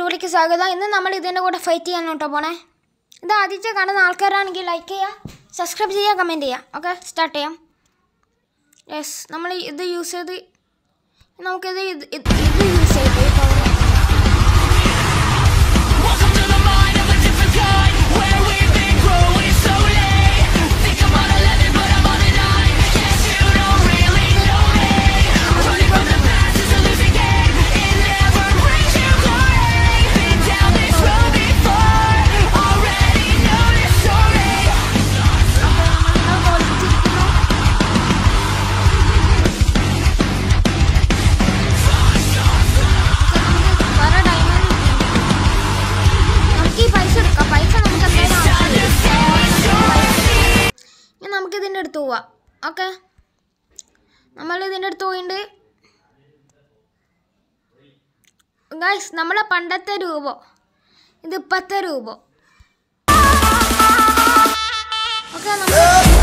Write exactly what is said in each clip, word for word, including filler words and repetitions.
ടൂലേക്ക് സ്വാഗതം. ഇന്ന് നമ്മൾ ഇതിൻ്റെ കൂടെ ഫൈറ്റ് ചെയ്യാൻ കേട്ടോ പോണേ. ഇത് ആദ്യത്തെ കാണുന്ന ആൾക്കാരാണെങ്കിൽ ലൈക്ക് ചെയ്യുക, സബ്സ്ക്രൈബ് ചെയ്യുക, കമൻറ്റ് ചെയ്യുക. ഓക്കെ, സ്റ്റാർട്ട് ചെയ്യാം. യെസ്, നമ്മൾ ഇത് യൂസ് ചെയ്ത് നമുക്കിത് ഇത് ഇത് യൂസ് ചെയ്ത് നമുക്കിതിൻ്റെ അടുത്ത് പോവാം. ഓക്കെ, നമ്മളിതിൻ്റെ അടുത്ത് പോയിട്ടുണ്ട് ഗൈസ്. നമ്മളെ പണ്ടത്തെ രൂപ ഇത് ഇപ്പത്തെ രൂപ. ഓക്കെ, നമുക്ക്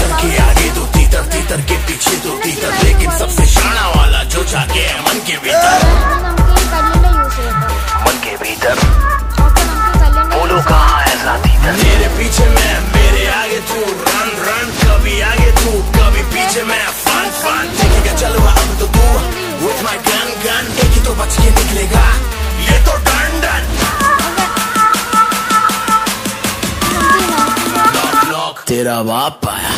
കല്ലിൻ്റെ യൂസ് ചെയ്യാം. ഓക്കെ, നമുക്ക് കല്ലിൻ്റെ मेरे पीछे मैं मेरे आगे तू रन रन कभी आगे तू कभी पीछे मैं फन फन देखेगा चलो अब तो तू with my gun gun एक ही तो बच के निकलेगा ये तो डन डन लॉक लॉक तेरा बाप आया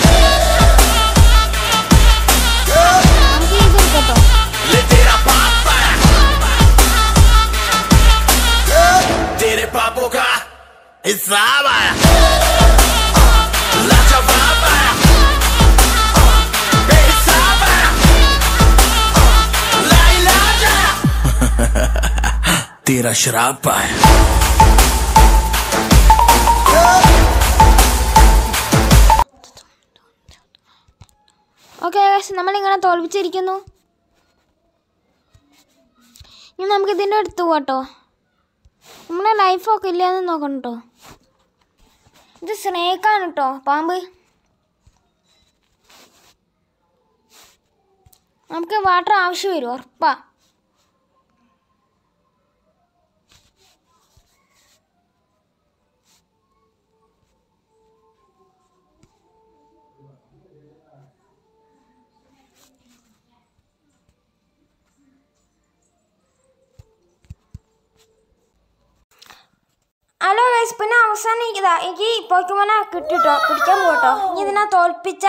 ले तेरा बाप आया तेरे पापों का हिसाब आया लाजवाब आया बेहिसाब आया लाइलाज आया तेरा शराब आया. ഓക്കെ ഗൈസ്, നമ്മളിങ്ങനെ തോൽപ്പിച്ചിരിക്കുന്നു. ഇനി നമുക്കിതിൻ്റെ അടുത്ത് പോകട്ടോ. നമ്മുടെ ലൈഫൊക്കെ ഇല്ലയെന്ന് നോക്കണം കേട്ടോ. ഇത് സ്നേക്കാണ് കേട്ടോ, പാമ്പ്. നമുക്ക് വാട്ടർ ആവശ്യം വരും, ഉറപ്പാ. ഹലോ ഗൈസ്, പിന്നെ അവസാനം ഇതാ എനിക്ക് പോക്കിമോനെ കിട്ടിട്ടോ, പിടിക്കാൻ പോകട്ടോ. ഇനി ഇതിനെ തോൽപ്പിച്ച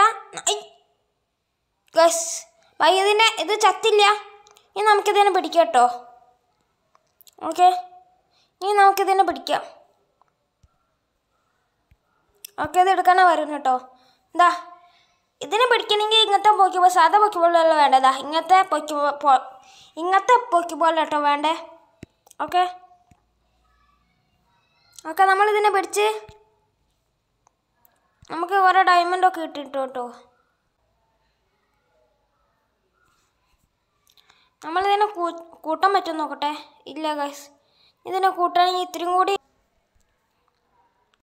ഗൈസ് ഭയ ഇതിൻ്റെ ഇത് ചത്തില്ല. ഇനി നമുക്കിതിനെ പിടിക്കാം കേട്ടോ. ഓക്കെ, ഇനി നമുക്കിതിനെ പിടിക്കാം. ഓക്കെ, ഇത് എടുക്കാനാണ് വരുന്നത് കേട്ടോ. എന്താ ഇതിനെ പിടിക്കണമെങ്കിൽ ഇങ്ങനത്തെ പോക്കിബോൾ, സാധാ പോക്കിബോളല്ല വേണ്ടതാ, ഇങ്ങനത്തെ പോക്കിബോൾ ഇങ്ങനത്തെ പോക്കിബോൾ കേട്ടോ വേണ്ടേ. ഓക്കെ ഓക്കെ നമ്മളിതിനെ പിടിച്ച് നമുക്ക് കുറേ ഡയമണ്ടൊക്കെ ഇട്ടിട്ടു കേട്ടോ. നമ്മളിതിനെ കൂ കൂട്ടാൻ പറ്റും നോക്കട്ടെ. ഇല്ല ഗൈസ്, ഇതിനെ കൂട്ടാണെങ്കിൽ ഇത്തിരി കൂടി